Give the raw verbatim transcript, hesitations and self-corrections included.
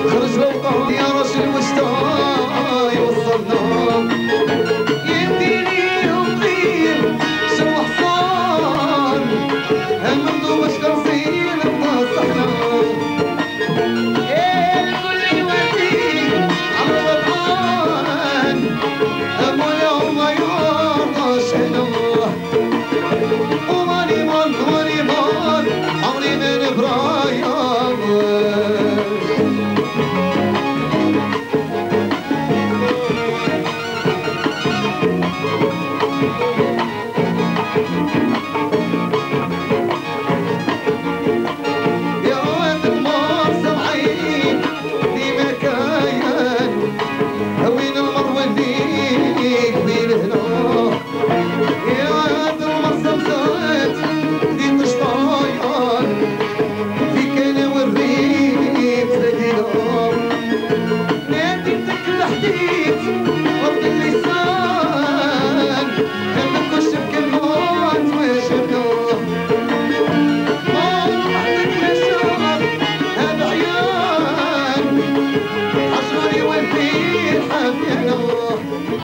خرج لوطان يا راجل واش تا يوصلنا يديني وطير شو حصان هممتو باش كنصير نصحنا الكل يوديك على الوطن مولا وما يرضاش هنا وماني مان ماني مان عمري من برايا Oh